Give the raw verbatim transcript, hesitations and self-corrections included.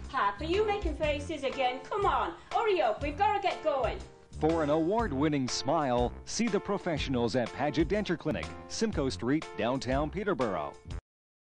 Pap, are you making faces again? Come on, hurry up, we've got to get going. For an award-winning smile, see the professionals at Paget Denture Clinic, Simcoe Street, downtown Peterborough.